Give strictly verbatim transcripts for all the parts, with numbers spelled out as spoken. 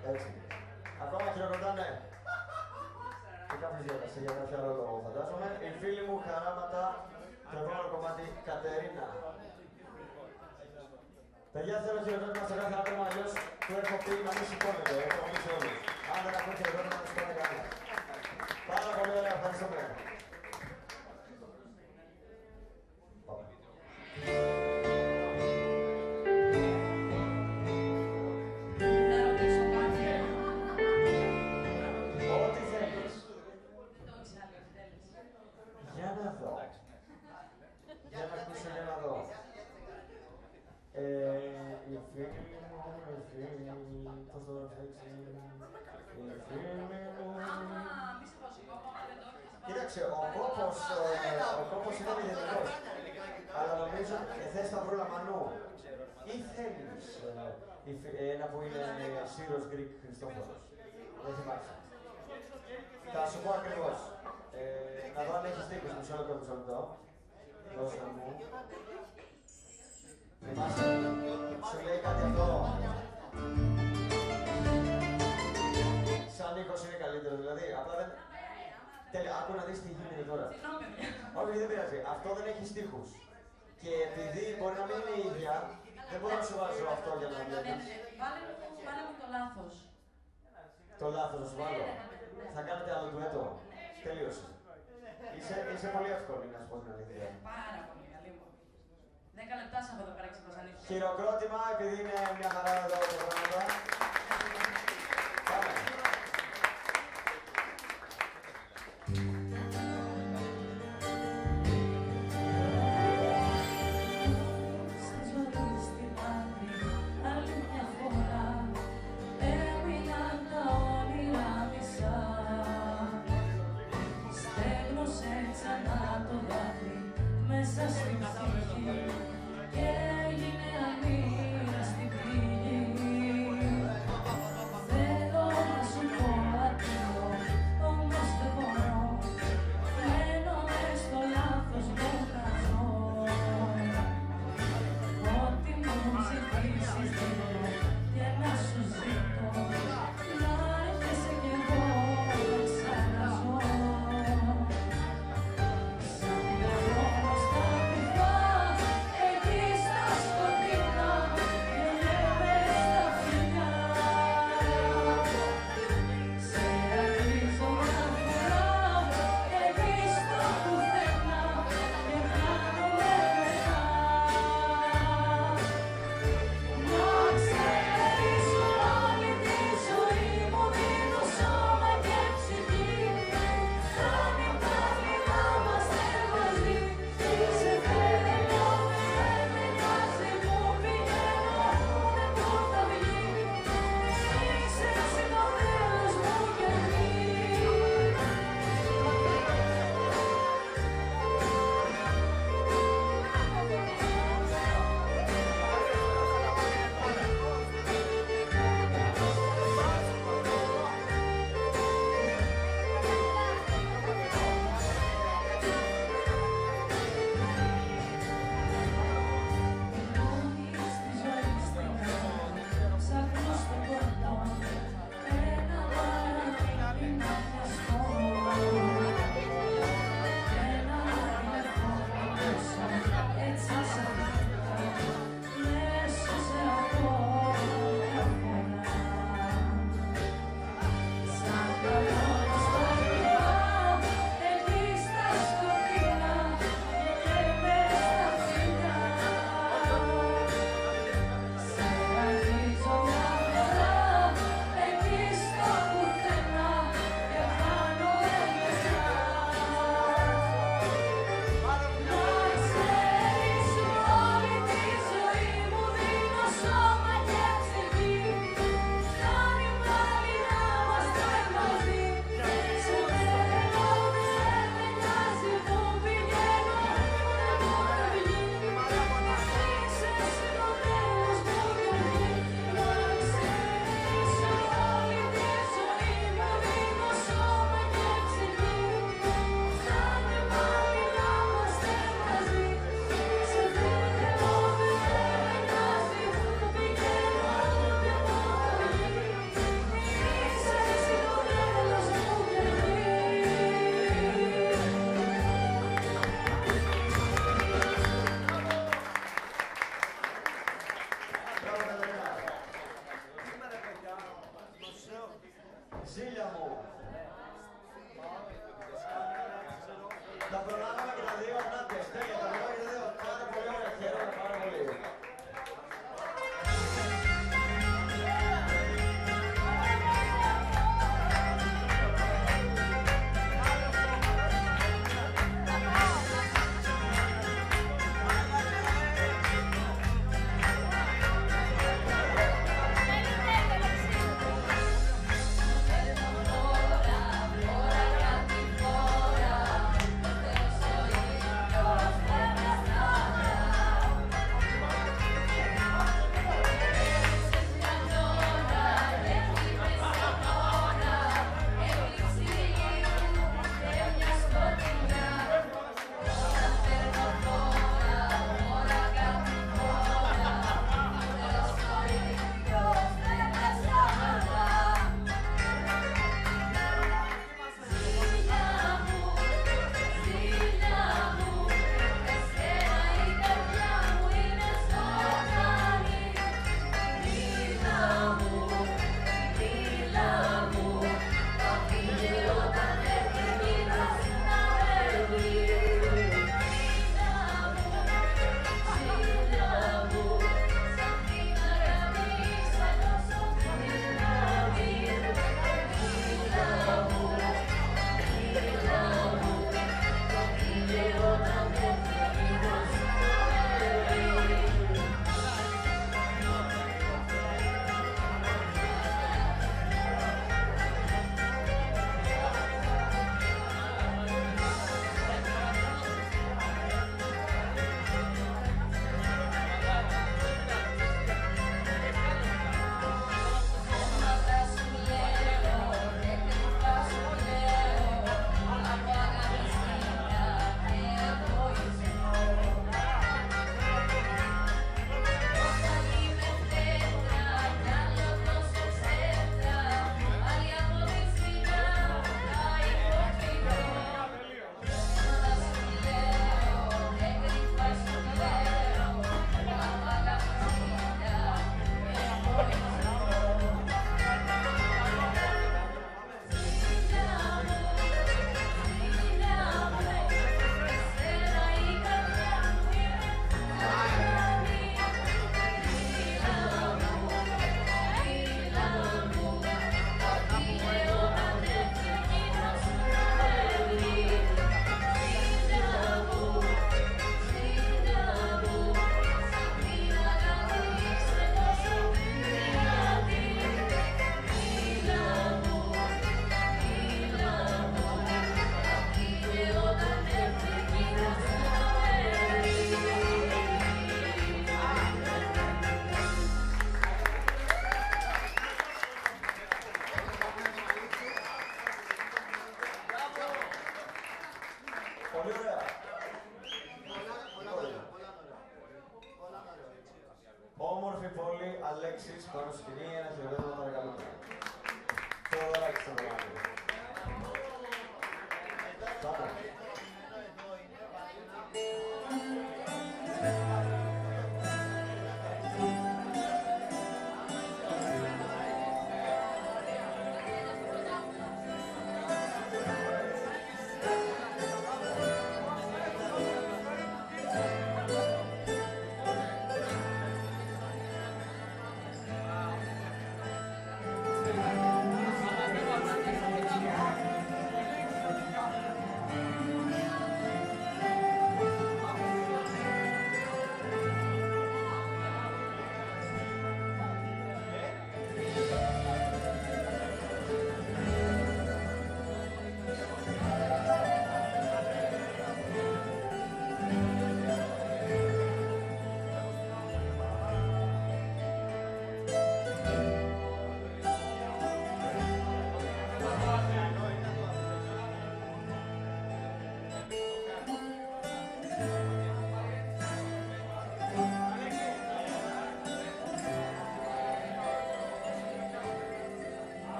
Έτσι. Ακόμα χειροκροτάνε. Και κάποιος διάτασε για κάποιο άλλο λόγο, φαντάζομαι. Οι φίλοι μου χαράματα, το επόμενο κομμάτι, Κατερίνα. Παιδιά, θέλω χειροκρότημα σε κάθε άτομο, αλλιώς του έχω πει να μην σηκώνετε, έχω πει σε όλους. Αν δεν ακούω χειροκρότημα, να σηκώνετε κανένα. Πάρα πολύ ωραία, ευχαριστούμε. Κοίταξε, ο κόπος, ο κόπος είναι μηδενικός, αλλά νομίζω θες τα βρούλα Μανού ή θέλεις ένα που είναι Σύρος Γκρικ Χριστόφορος. Δεν θυμάσαι. Θα σου πω ακριβώς. Να δω αν έχεις τύχους, μισό λεπτό, μισό λεπτό. Δώσε μου. Θυμάσαι, σου λέει κάτι αυτό. Σαν ήχος είναι καλύτερο, δηλαδή, απλά δεν... Τέλεια, άκου να δεις τι γίνεται τώρα. Όχι, δεν πειράζει. Αυτό δεν έχει στίχους. Και επειδή μπορεί να μην είναι η ίδια, δεν μπορώ να σου βάζω αυτό για να βλέπεις. Βάλε μου το λάθος. Το λάθος να σου βάλω. Θα κάνετε άλλο ντουέτο. Τελείωσε. Είσαι, είσαι πολύ εύκολη να σου πω την αλήθεια. Πάρα πολύ καλή μου. Δέκα λεπτά σε αυτό το πέρα ξεπασανίσω. Χειροκρότημα, επειδή είναι μια χαρά εδώ τα πράγματα. Πάμε. Και έγινε αμήρα στην πληγή. Ζήλια μου. Τα προλάβαμε και τα δύο ανάτες. Τέλεια, τα προλάβαμε και τα δύο. Πάρα πολύ ωραία. Χαίρομαι πάρα πολύ. Πολύ ωραία. Όμορφη πόλη, Αλέξης, πάνω στη σκηνή, ένα χειροκρότημα παρακαλούμε. Θεοδωράκη στο κομμάτι. Πάμε.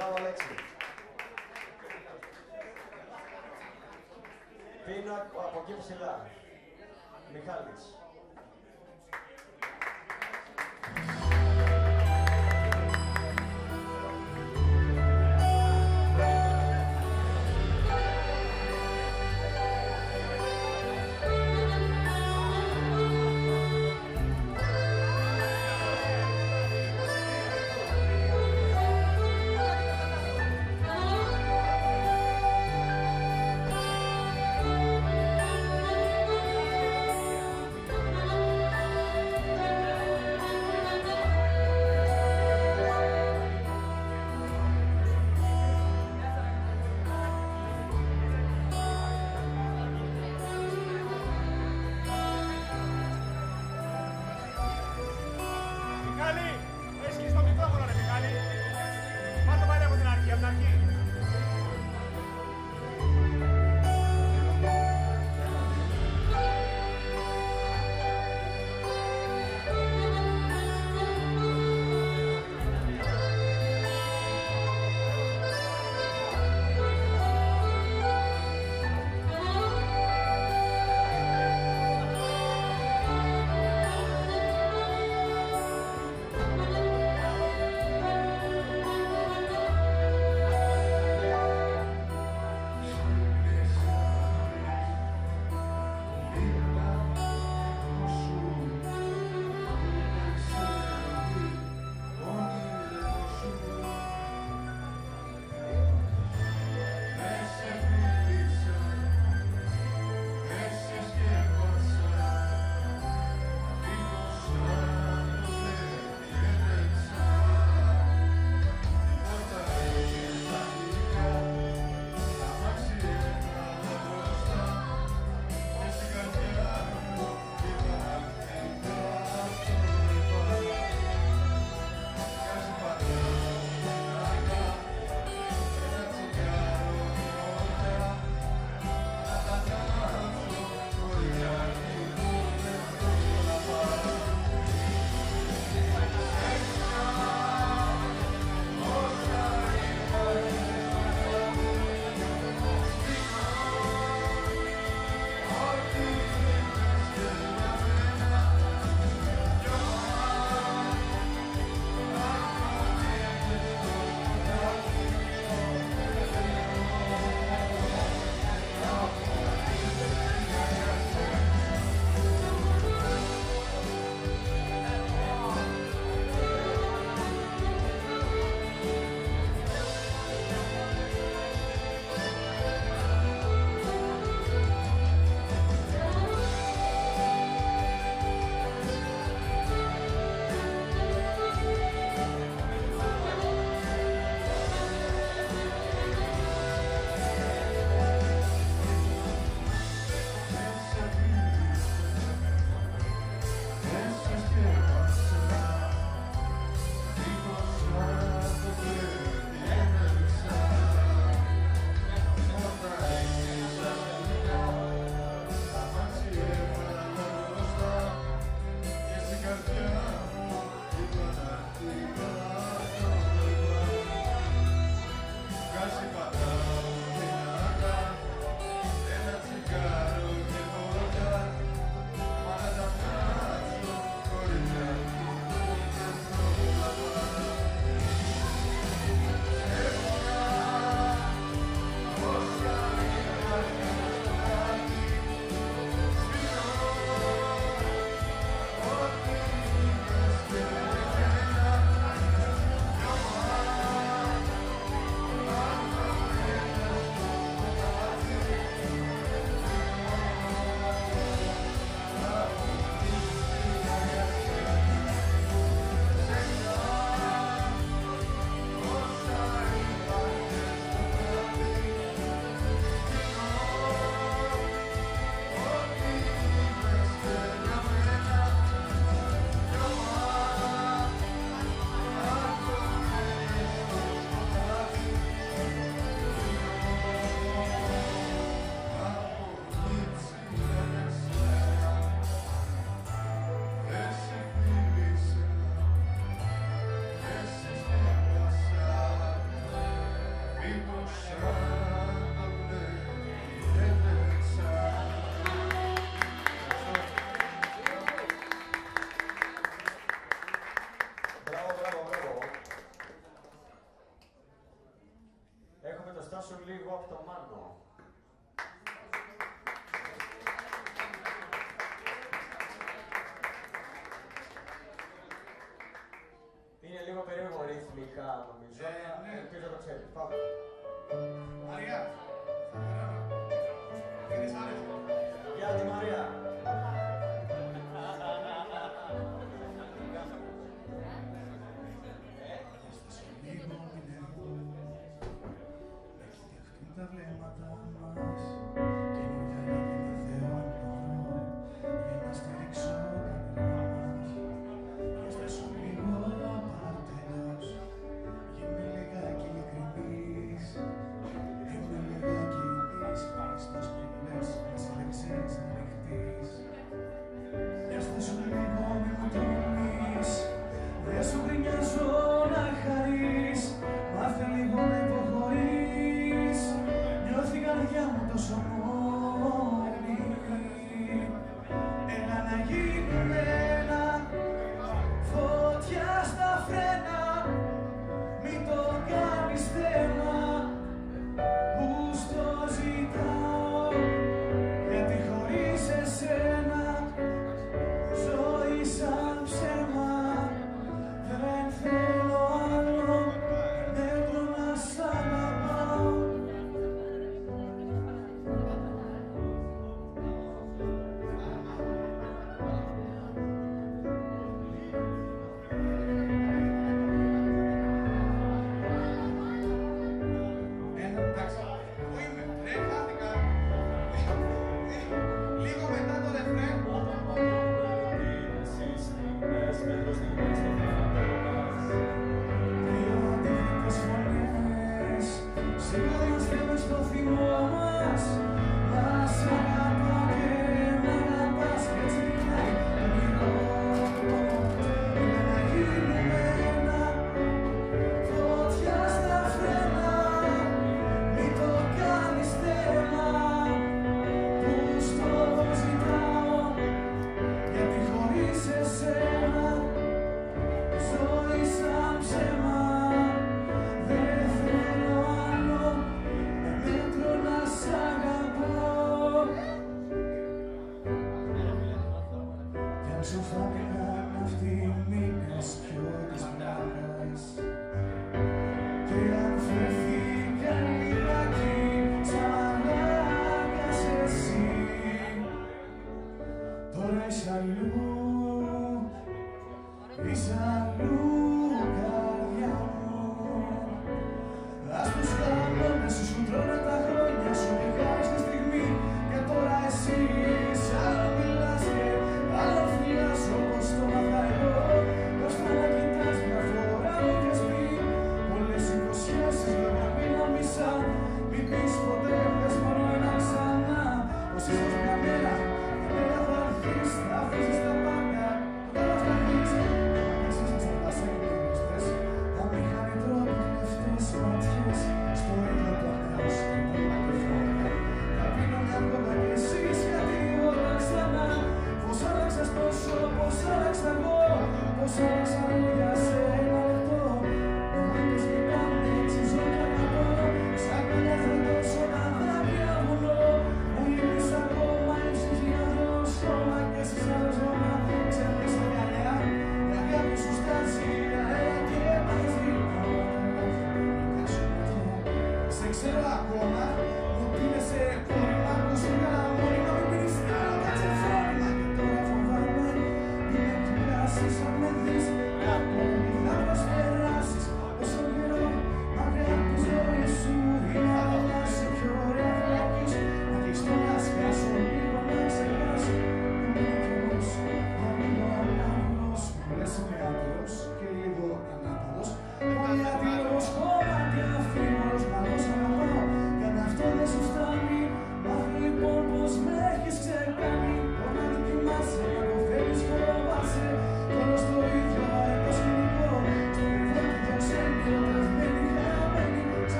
Μπράβο, Αλέξη. Πίνω από εκεί ψηλά. Μιχάλης. σου λίγο από το Μάνο. Είναι λίγο περίεργο ρυθμικά νομίζω, ε, ναι. ελπίζω να το ξέρεις. Πάμε. Μαρία, θα είναι άρεσε. Γεια τη Μαρία. Τα βλέμματα μας και μου διαλέγει με Θεό νωρό για να στηρίξω τα όνειρά μας. Για στάσου λίγο παρατελώς, γίνε λιγάκι ειλικρινής. Είμαι λιγάκι δύσπης, πως μιλές τις λέξεις να ρηχτείς. Για στάσου λίγο μη μου τολμείς, δεν σου γκρινιάζω να χαρείς. Μάθε λίγο να υποχωρείς. Νιώθει η καρδιά μου τόσο μόνη. Έλα να γίνουμε ένα, φωτιά στα φρένα. Μην το κάνεις θέμα που στο ζητάω. Γιατί χωρίς εσένα ζωή σαν ψέμα. Δεν θέλω άλλο μέτρο να σ' αγαπάω.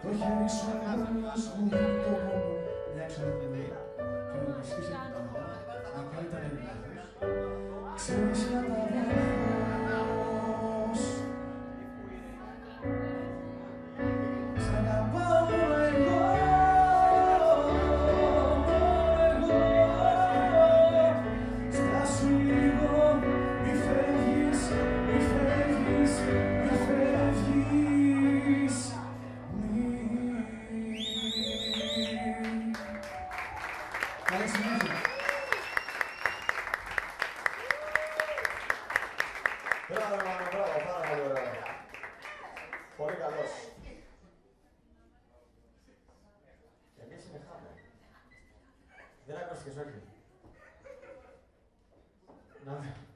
Το χέρι σου αγκαλιάς μου το πόνο. Μια εξαρτημένη και να ισχύσει την τόπο, να κάνει τα περιλάχος. Ξέρεις να τα βράχος. Σ' αγαπάω εγώ, εγώ. Στάσου λίγο, μη φεύγεις, μη φεύγεις, μη φεύγεις. Καλή συνέχεια. Μπράβο, Μάνο, μπράβο, πάρα πολύ ωραία. Πολύ καλός. Εμείς είναι χάμε. Δεν ακούστηκες, όχι. Να...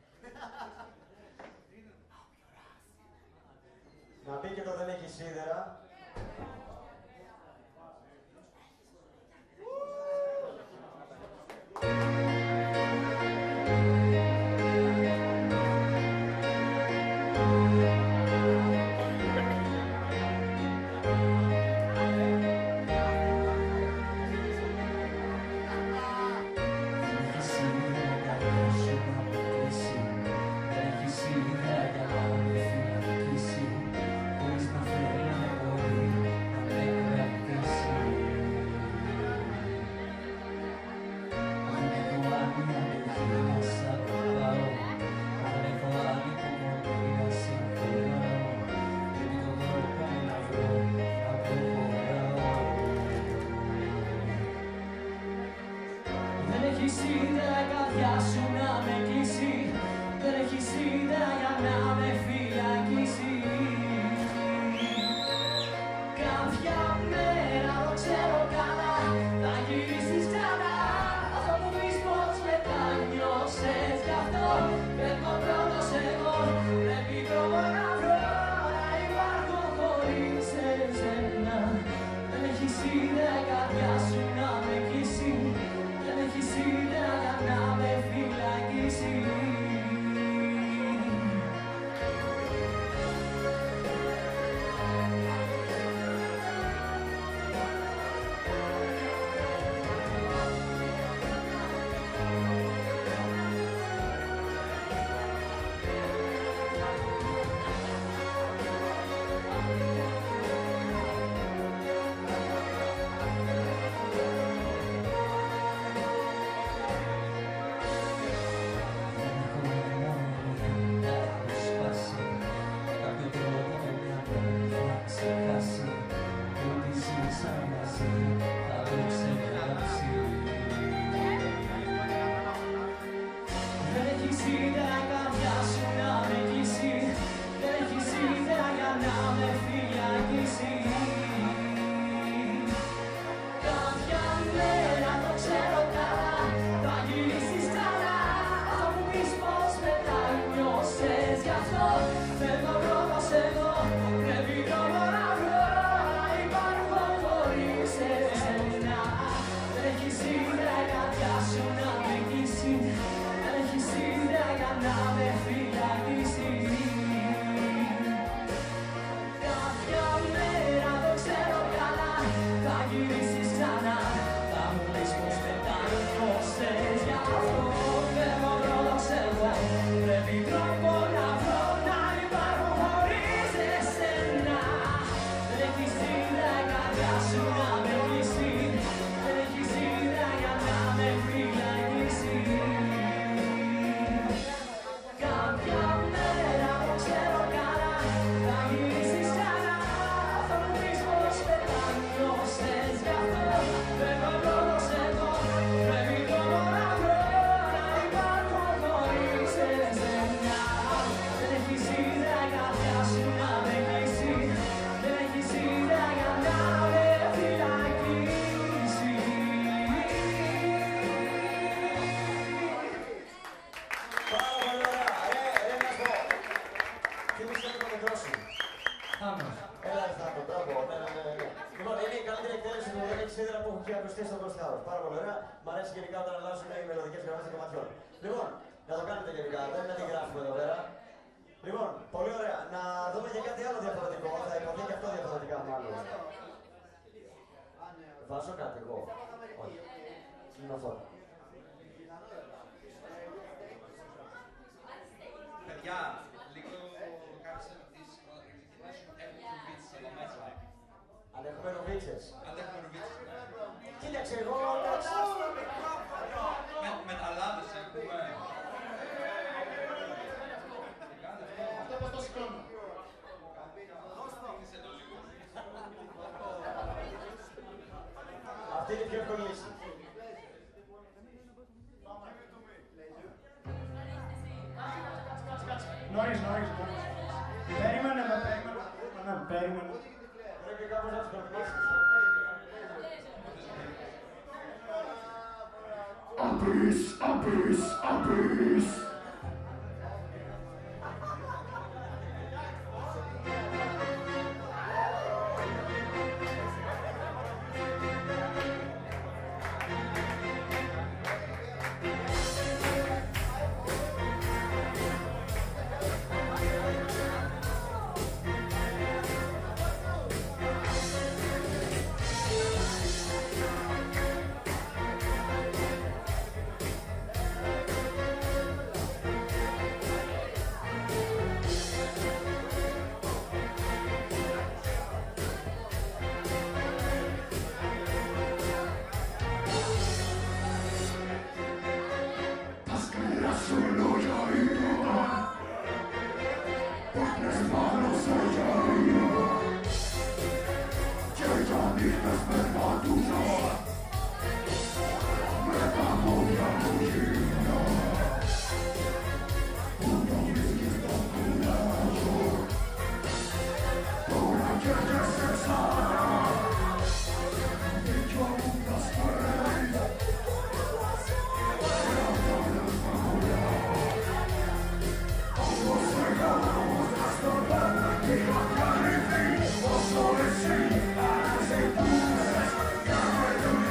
Να πει και το δεν έχει σίδερα. Πάρα πολύ ωραία. Μ' αρέσει γενικά όταν αλλάζουν οι μελωδικές γραμμές των κομματιών. Λοιπόν, να το κάνετε γενικά, δεν είναι να τη γράφουμε εδώ πέρα. Λοιπόν, πολύ ωραία. Να δούμε και κάτι άλλο διαφορετικό. Θα υποθεί και αυτό διαφορετικά μάλλον. βάζω κάτι εγώ. Όχι. Είναι αυτό. Παιδιά, λίγο κάποιες ερωτήσεις πρώτα πριν ξεκινήσουμε. Έχουμε ρουβίτσες εδώ μέσα. Αν έχουμε ρουβίτσες. Αν έχουμε ρουβίτσες. Κοίταξε, εγώ... Μεταλλάδες έχουμε. Αυτό πώς το σηκώνω. Αυτή είναι η πιο εύκολη λύση. Νωρίς, νωρίς, νωρίς. Περίμενε με, περίμενε. Περίμενε. Πρέπει κάπως να τους προετοιμάσεις. Abyss, abyss, abyss. Όσο εσύ, αν σε πούσες, κάνε το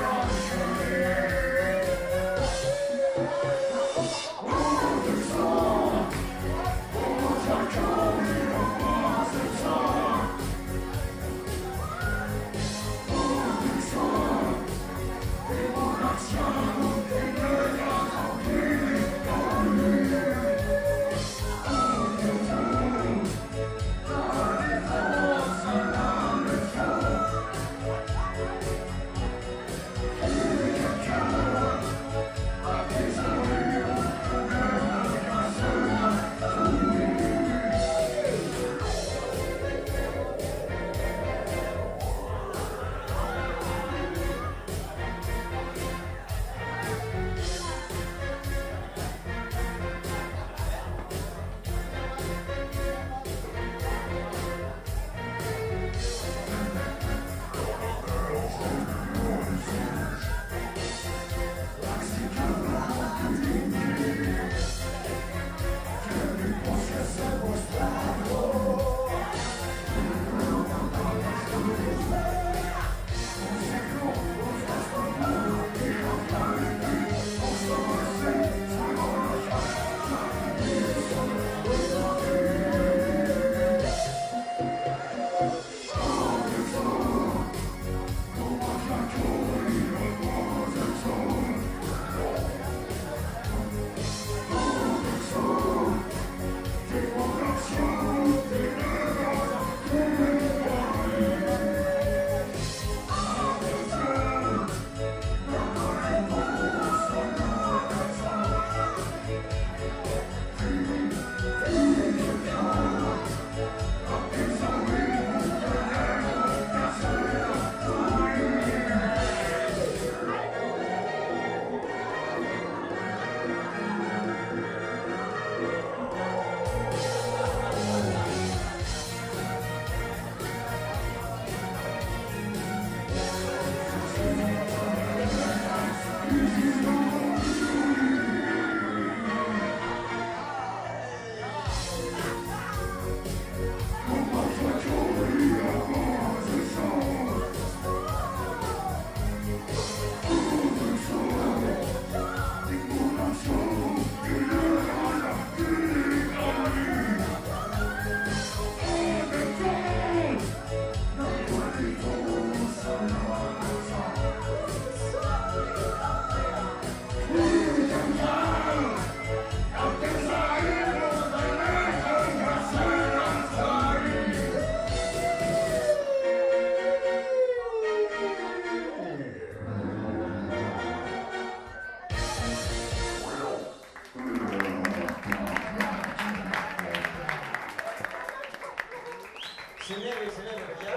Συνέβη, συνέβη, παιδιά.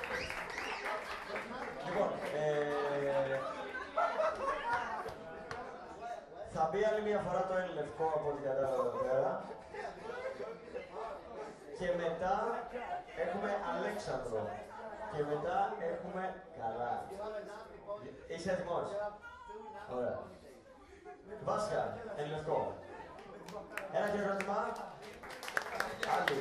Λοιπόν, ε, θα μπει άλλη μια φορά το εν λευκό από ό,τι κατάλαβα εδώ πέρα. Και μετά έχουμε Αλέξανδρο. Και μετά έχουμε καλά. Είσαι έτοιμος? Ωραία. Βάσκα, εν λευκό. Ένα και ερώτημα. Άλλη.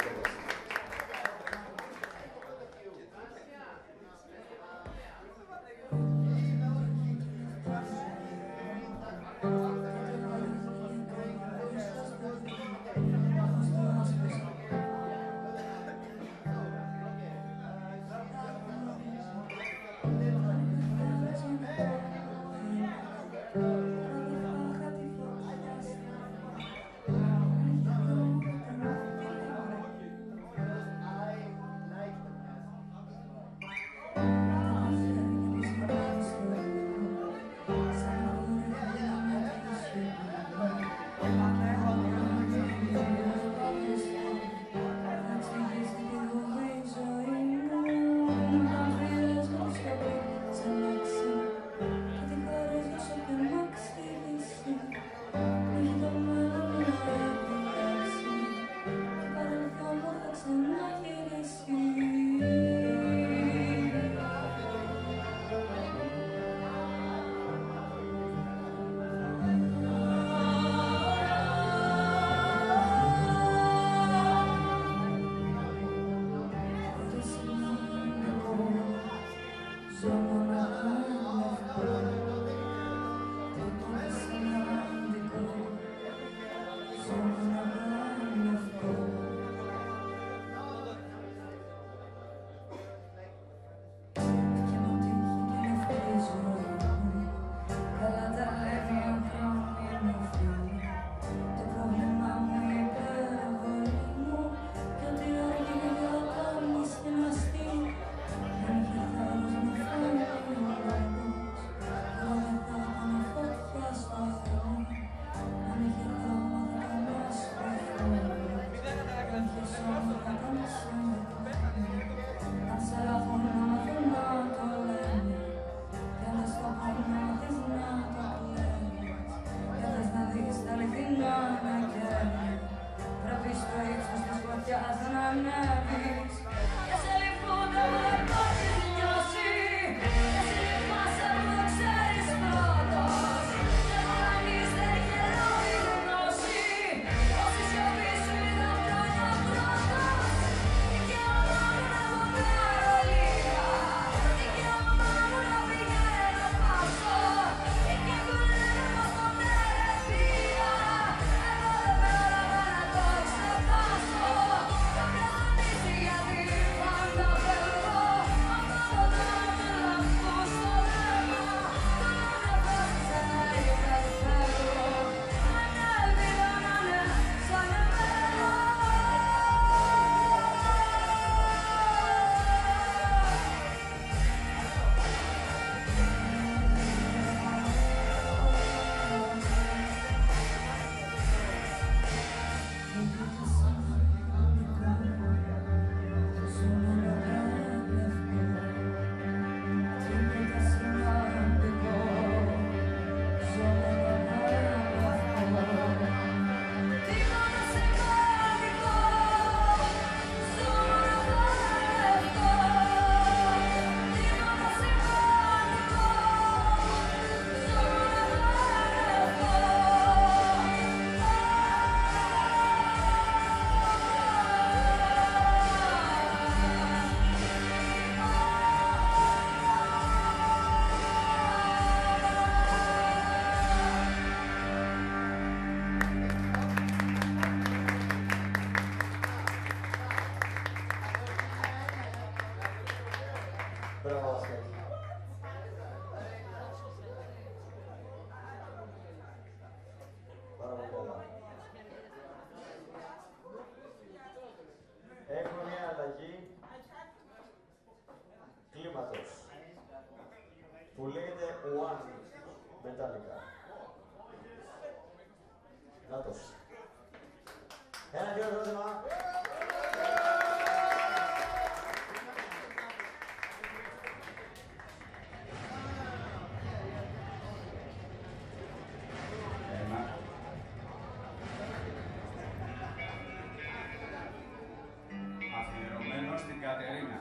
που λέγεται One Metallica. Νάτος. Ένα δύο ερώτημα. Κατερίνα.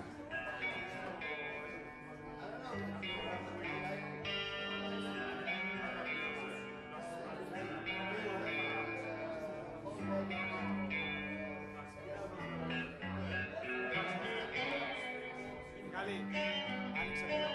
Καλή. Άνοιξε το.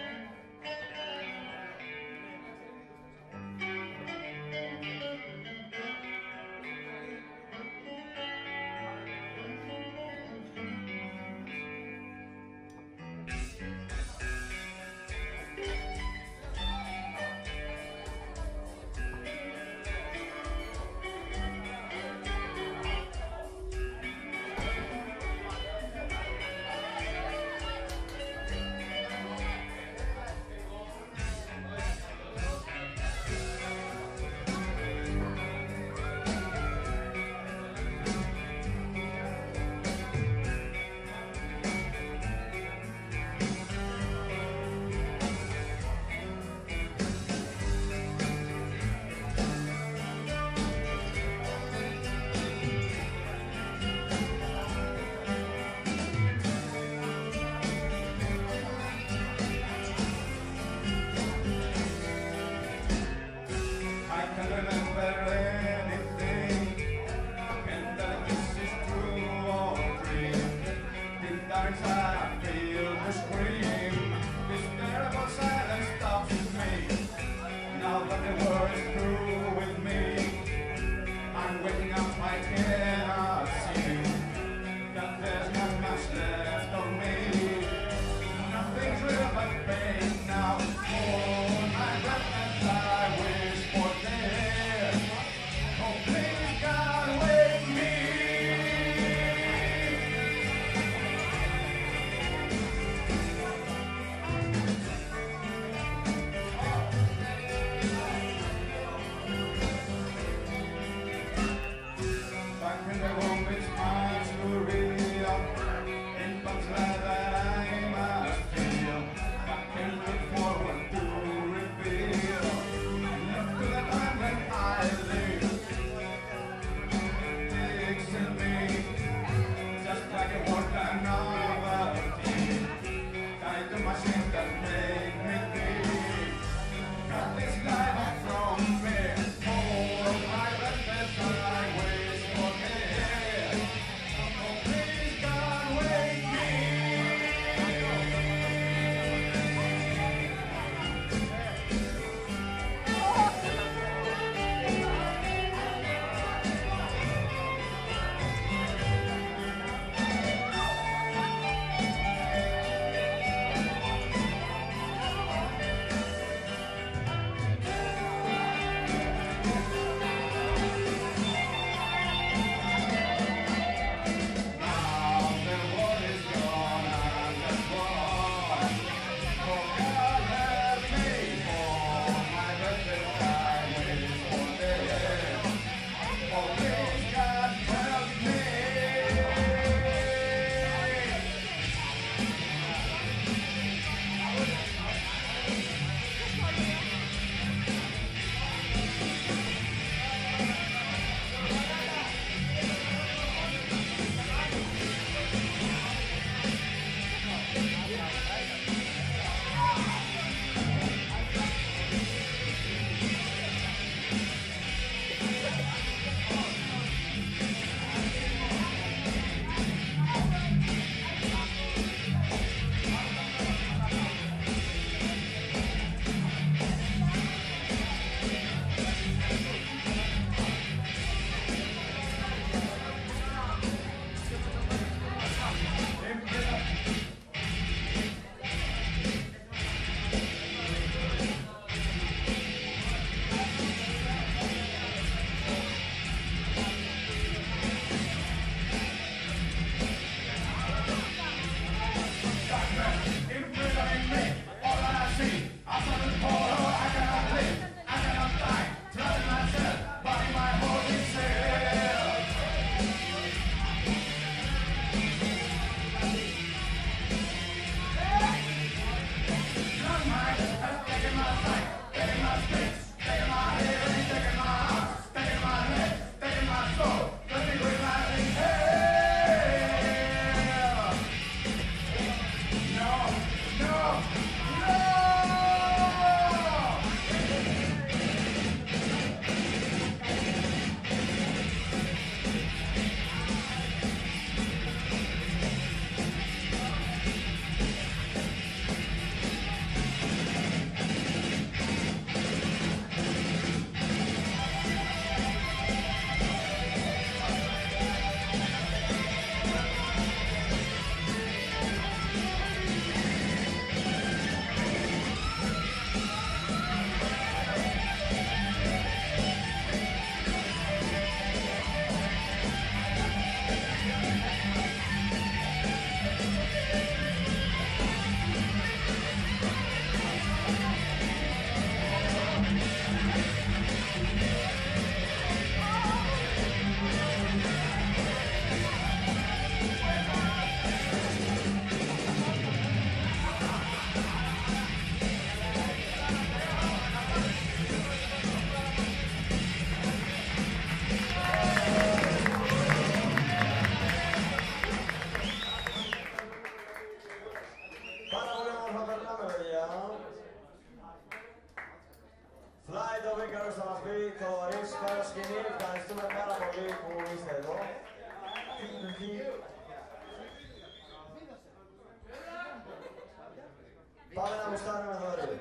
Θοδωρής, πέρα σκηνή. Ευχαριστούμε πάρα πολύ που είστε εδώ. Πάμε να μουστάρουμε Θοδωρή.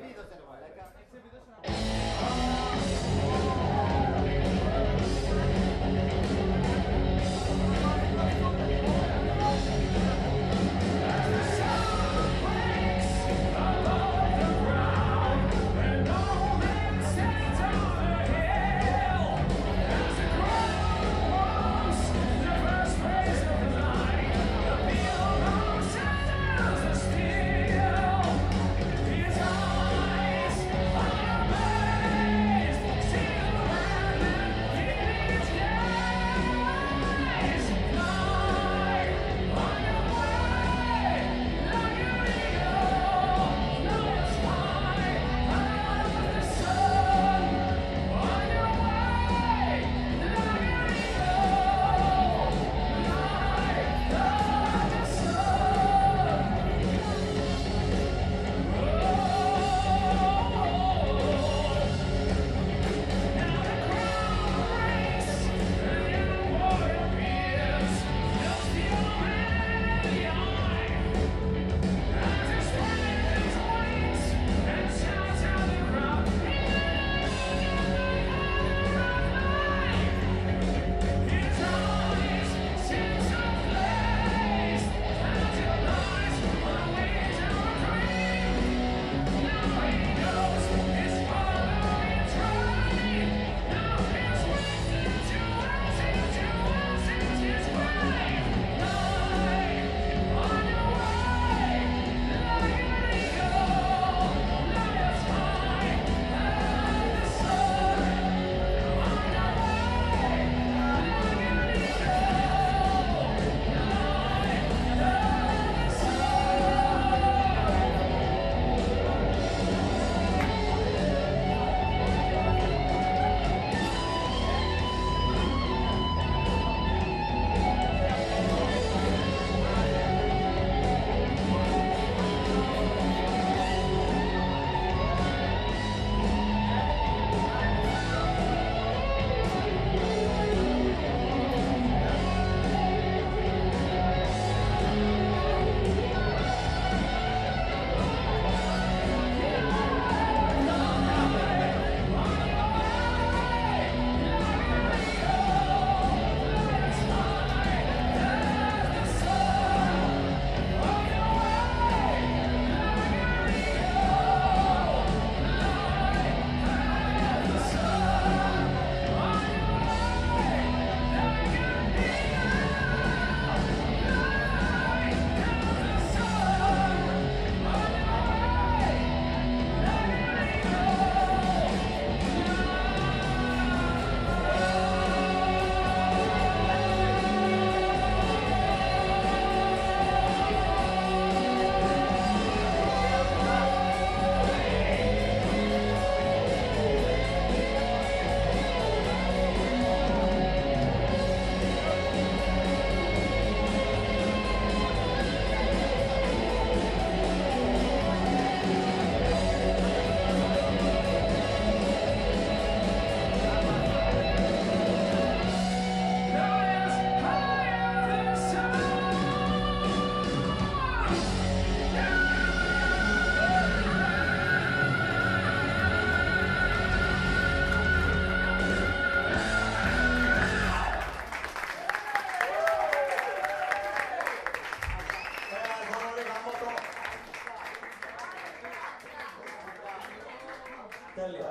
Τέλεια.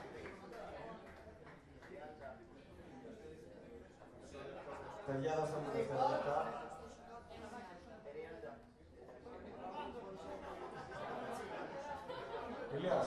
Παιδιά, δώστε μου δευτερόλεπτα. Ηλίας.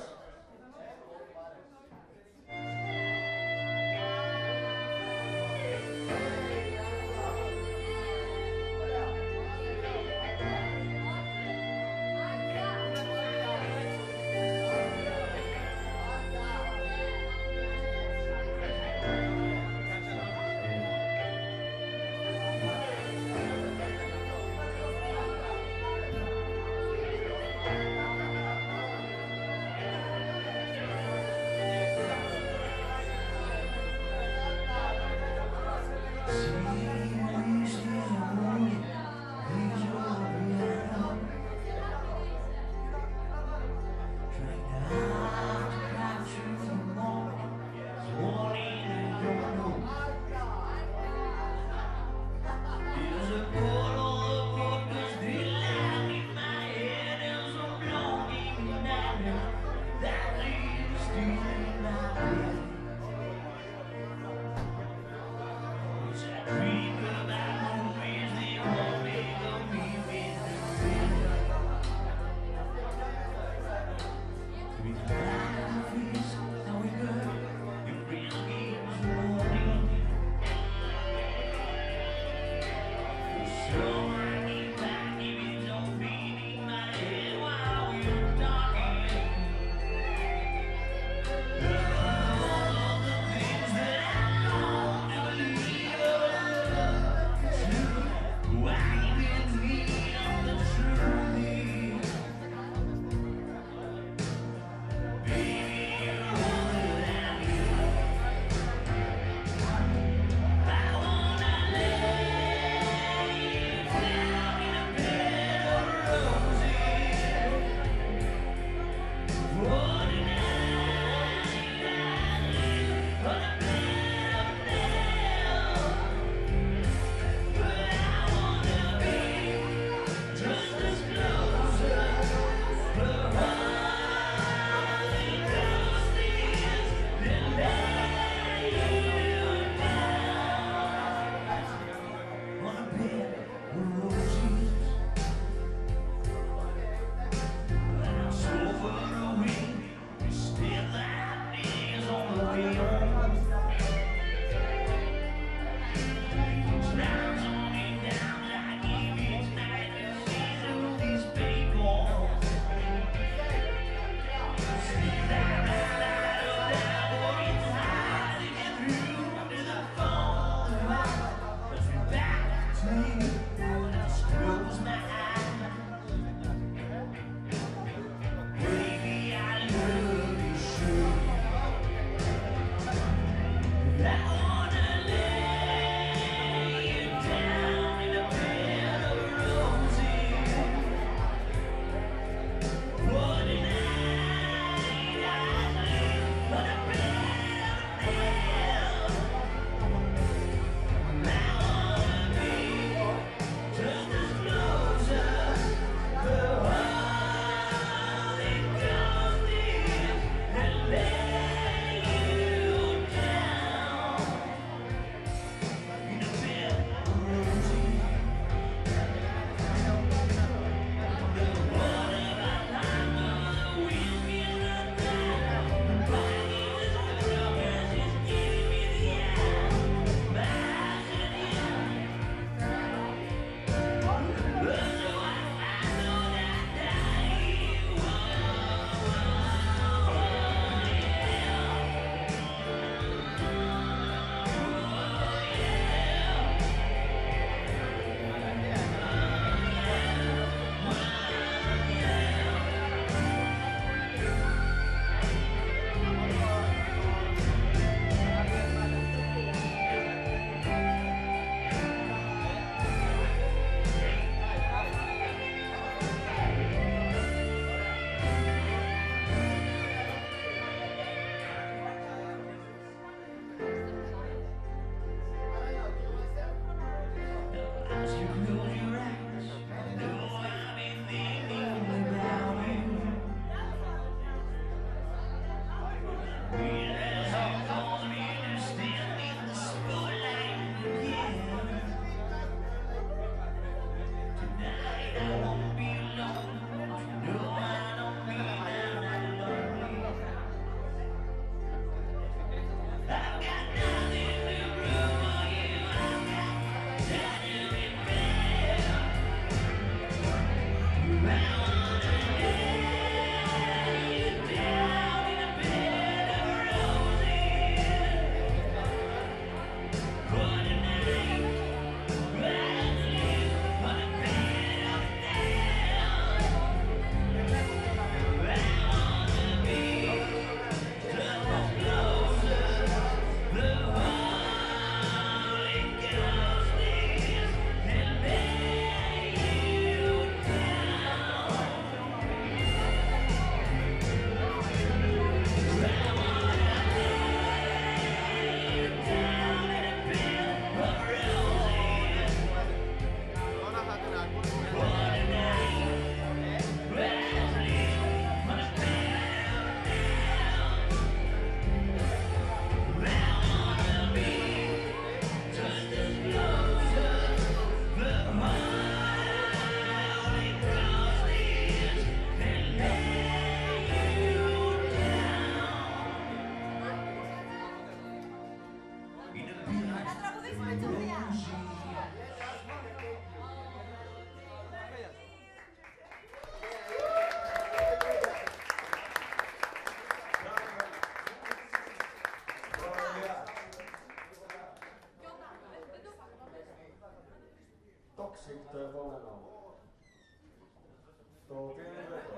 στο οποίο είναι βέβαιο.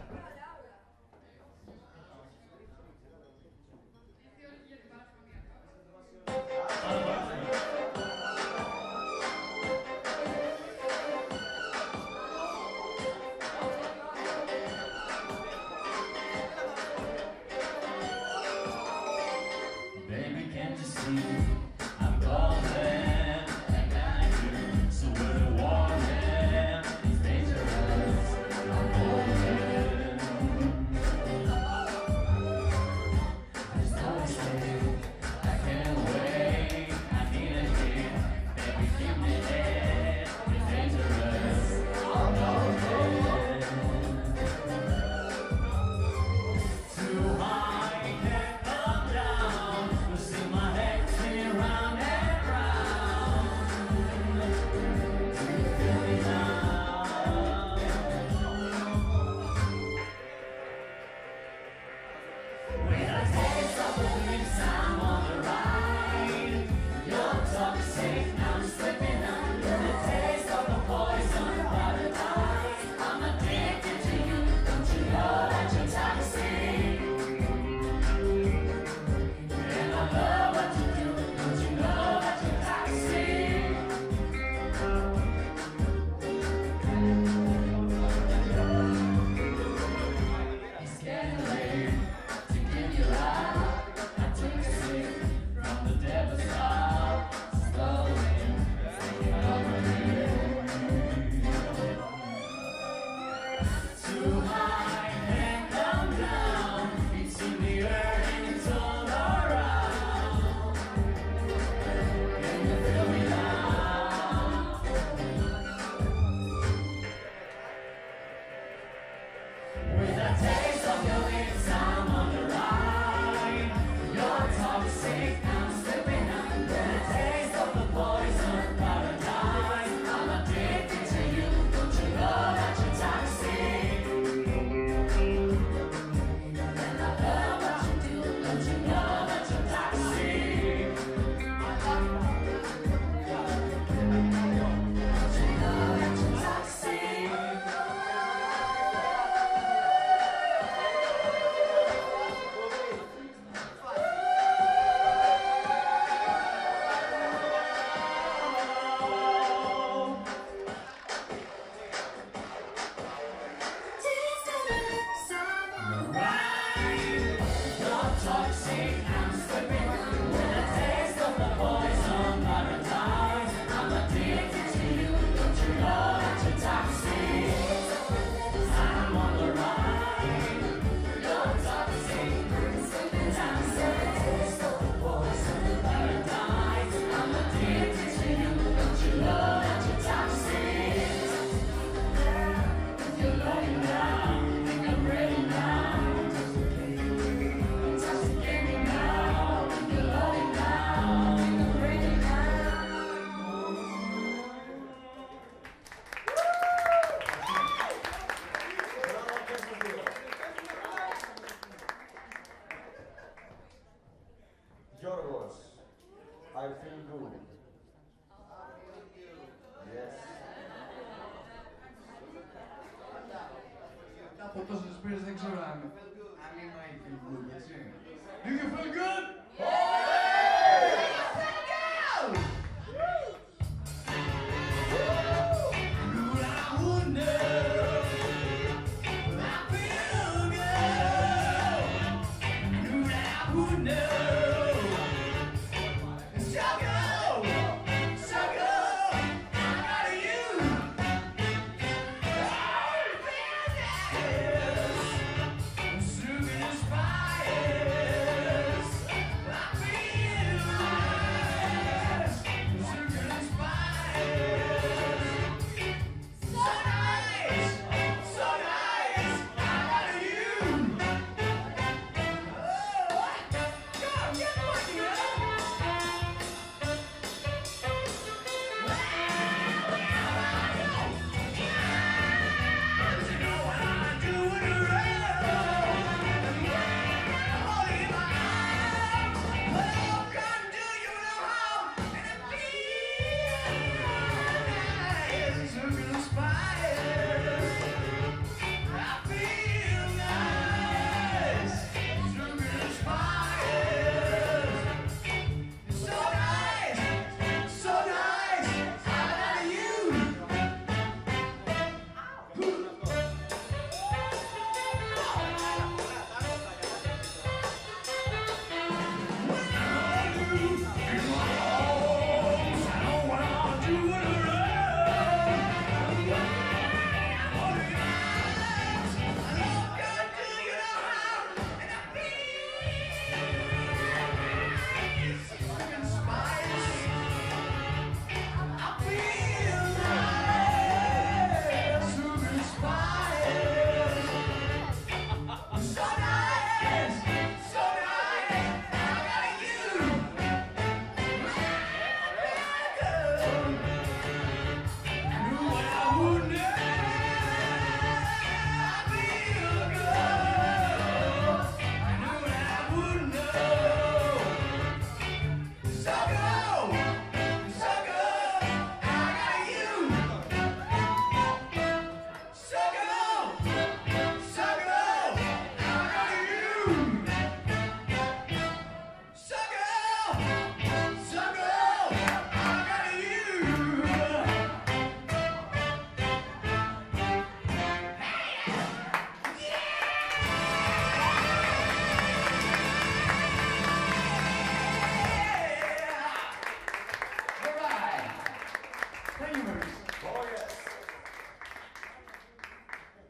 Baby, can't you see I'm golden and I do so we're the warning. It's dangerous. I'm golden. There's no escape. I can't wait. I need a hit. Baby, give me it. It's dangerous. I'm golden. Too high, can't come down. You see my head spinning round and round. Do you feel me now? When I taste of the winds, I'm on the ride. You're toxic, I'm slipping under the taste of the poison paradise. I'm addicted to you, don't you know that you're toxic? And I love what you do, don't you know that you're toxic? It's getting late to give you up. I took a sip from the devil's cup, slowly taking over me. Too high, can't come down. It's in the earth and it's all around. Can you feel me now? With a taste of your lips, I'm on the ride. You're toxic, I'm slipping under the taste of the poison paradise. I'm addicted to you, don't you know that you're toxic? And I love what you do, don't you know that you're toxic? Don't you know that you're toxic? You're toxic, I'm slipping with a taste of the poison paradise. I'm addicted to you, don't you know that you're toxic? I'm on the ride. You're toxic, I'm slipping down with a taste of the poison paradise. I'm addicted to you, don't you know that you're toxic? If you're lonely now, think I'm ready now. Intoxicate me now, if you're lonely now, think I'm ready now. Yorgos, I feel good. Yes. Από τόσες πήρες δεν ξέρω αν αν είμαι I feel good, έτσι. Do you feel good? Good, I would know. I feel good. Good, I would know. Sugar, sugar, I got you. Sugar is fire.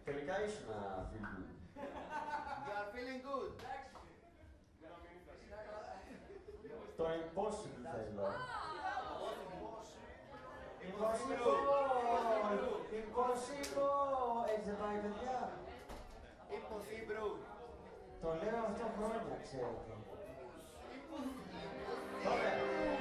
Τελικά ήσουν να feel good. You are feeling good. Το impossible θέλω. Impossible! Impossible! Έτσι δεν πάει, παιδιά. Impossible. Το λέω αυτό χρόνια, ξέρετε. Ωραία.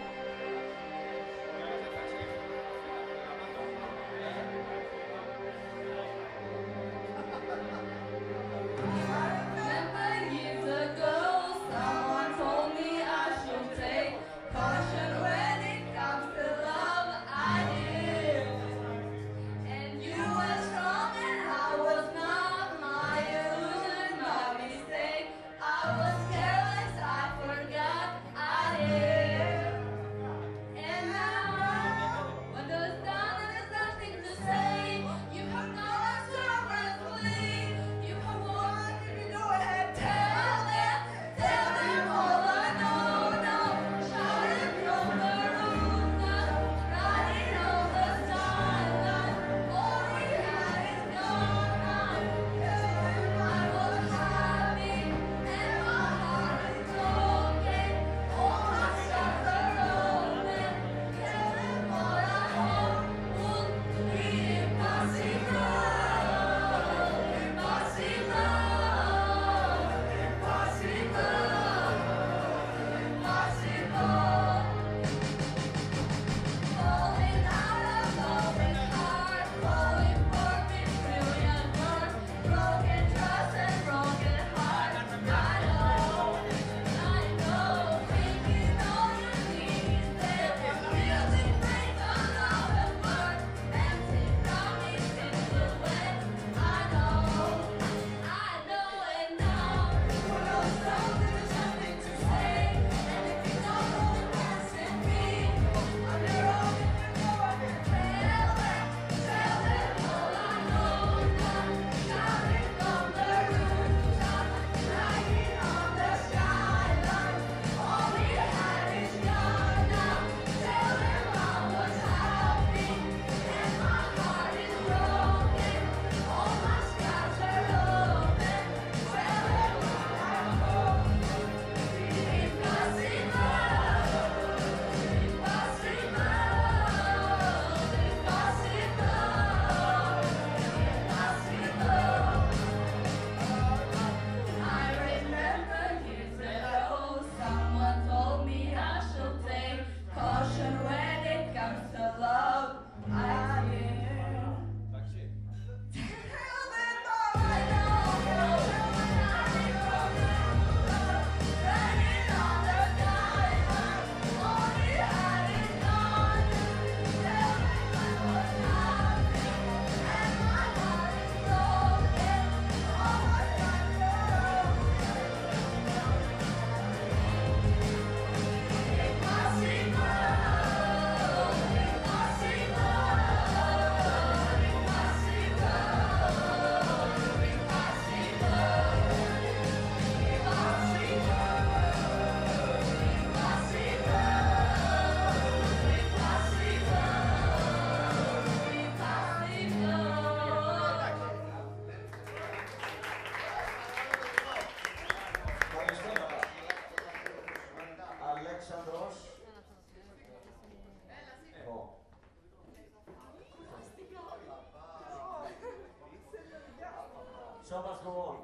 Show must go on.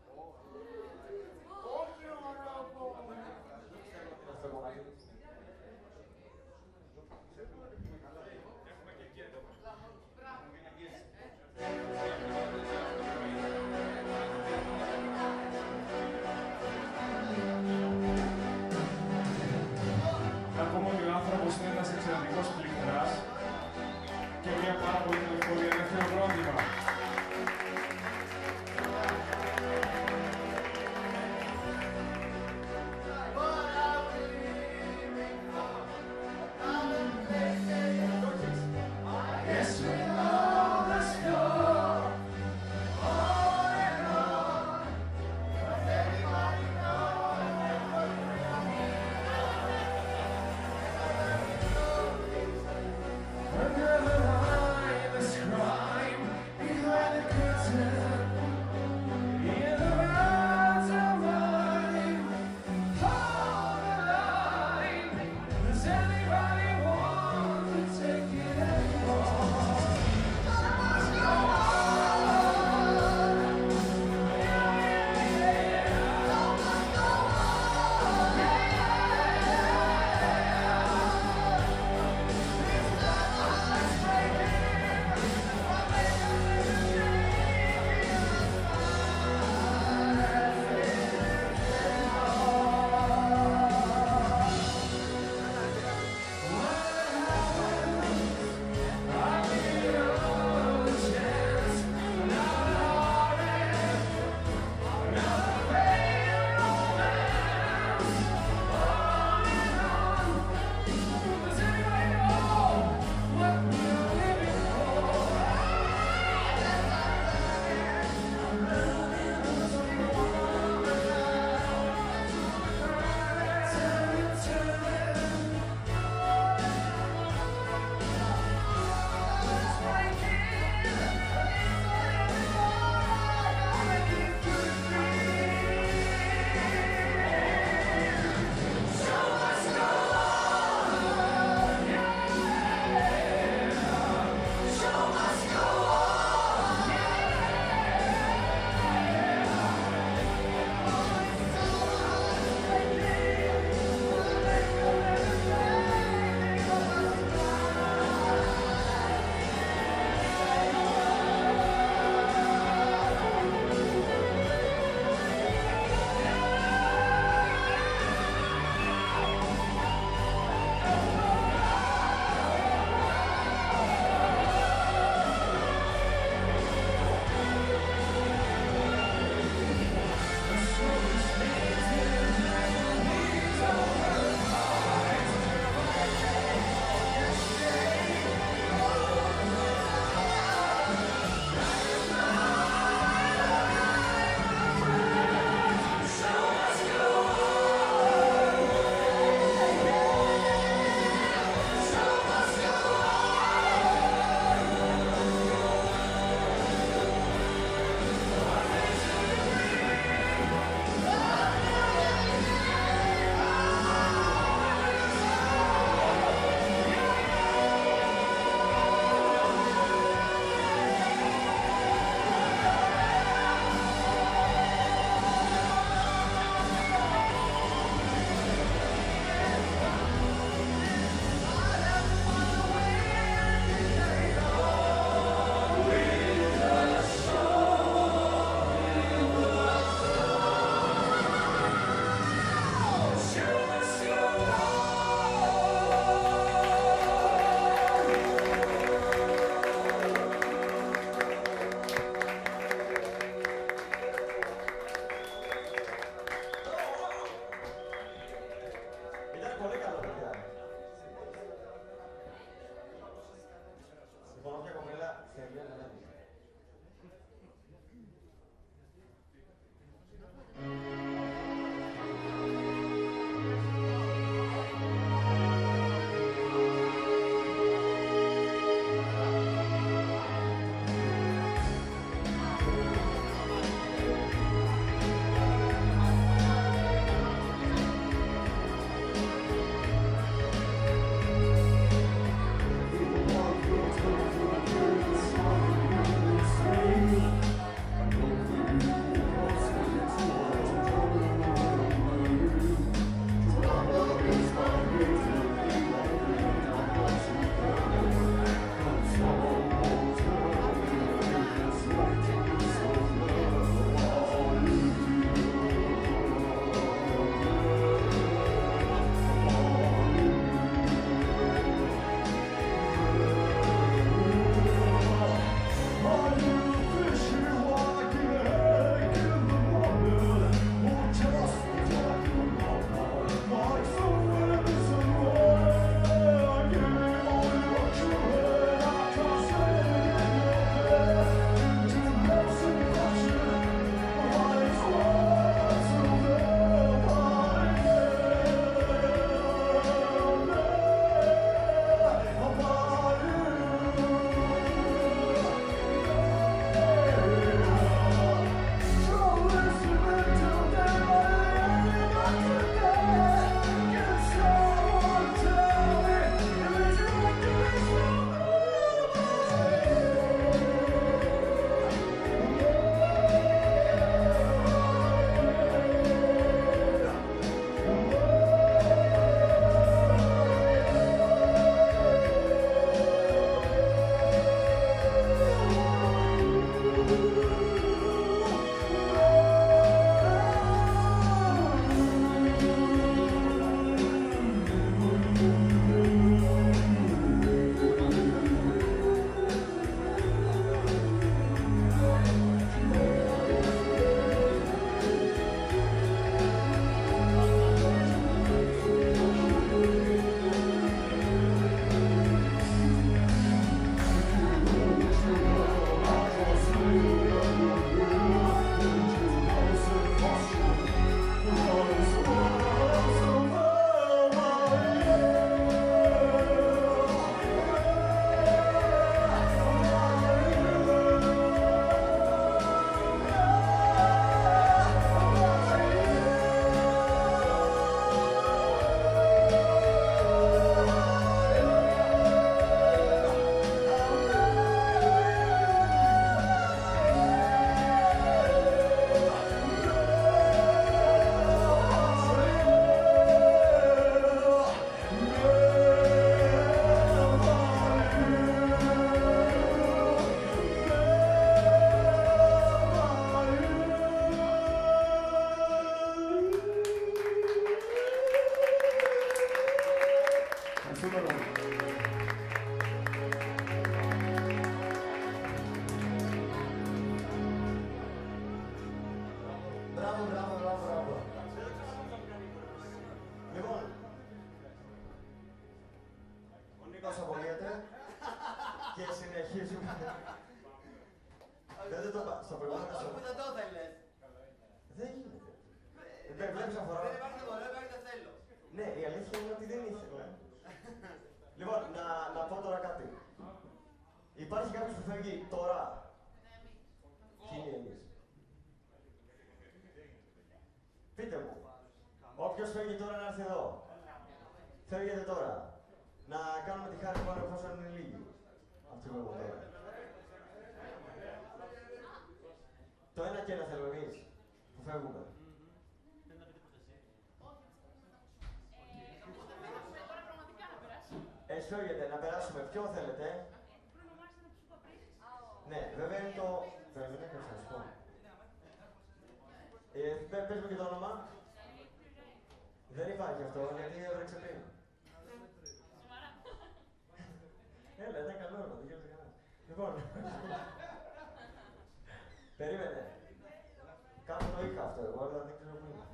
Ακόμα ότι ο άνθρωπος είναι ένας εξαιρετικός πληκτράς και μια πάρα πολύ πολύ ελεύθερο πρόβλημα. Δεν το είπα. Στο προηγούμενο Όχι show. που δεν το θέλεις. Δεν γίνεται. Δεν βλέπεις αφορά. Δεν υπάρχει το ωραίο, υπάρχει το θέλω. Ναι, η αλήθεια είναι ότι δεν ήθελα. Λοιπόν, να, να πω τώρα κάτι. Υπάρχει κάποιος που φεύγει τώρα. Ποιοι είναι εμείς. Πείτε μου. Όποιος φεύγει τώρα να έρθει εδώ. Φεύγετε τώρα. Να κάνουμε τη χάρη πάνω εφόσον είναι λίγοι. Αυτό που εγώ τώρα. Το ένα και ένα θέλουμε εμείς που φεύγουμε. Έτσι φεύγετε, να περάσουμε. Ποιο θέλετε. Ναι, βέβαια είναι το... Βέβαια, δεν θα σας πω. Ε, πε- πες μου και το όνομα. Δεν υπάρχει αυτό, γιατί έβρεξε πριν. Έλα, ήταν καλό, δεν γέλασε κανένα. Λοιπόν, περίμενε. Κάπου το είχα αυτό εγώ, αλλά δεν ξέρω πού είναι.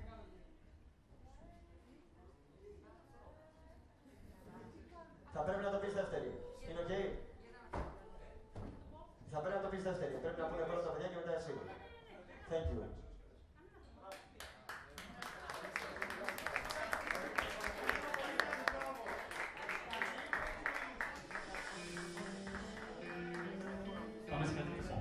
Θα πρέπει να το πεις δεύτερη. Είναι οκ. Θα πρέπει να το πεις δεύτερη. Πρέπει να πούνε πρώτα τα παιδιά και μετά εσύ. Thank you. Πάμε σε κάτι έξω.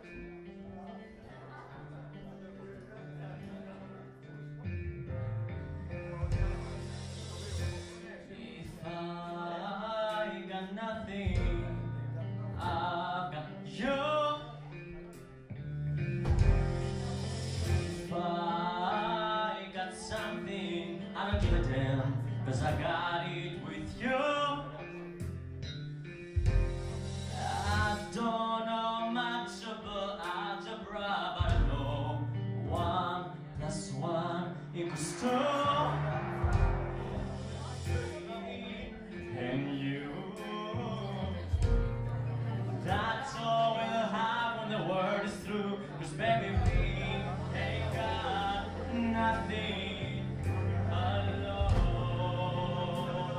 If I got nothing, I've got you. If I got something, I don't give a damn, 'cause I got it with you. I don't know much about algebra, but I know one plus one equals two. And you, that's all we'll have when the word is through. 'Cause baby, we ain't got nothing alone.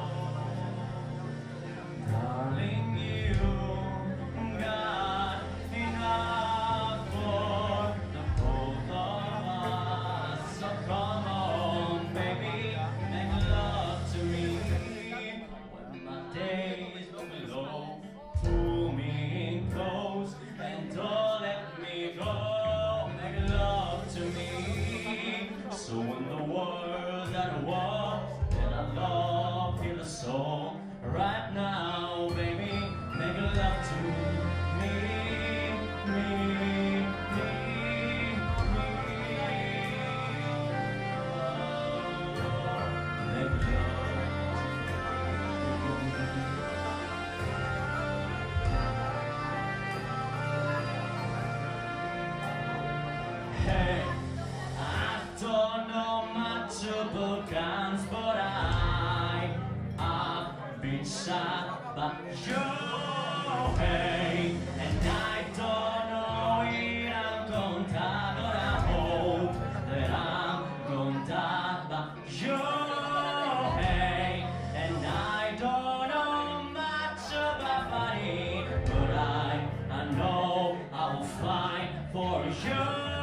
Darling, you got enough for the both of us. So come on, baby, make love to me. When my days go below, pull me in close and don't let me go. Make love to me. So when the world's at war, then I love feel the soul. Right now, baby, make love to me, me, me, me. Make Hey, I don't know much about guns, but I, I've been shot by you. Hey, and I don't know it, I'm gonna die, but I hope that I'm gonna die by you. Hey, and I don't know much about fighting, but I, I know I will fight for you.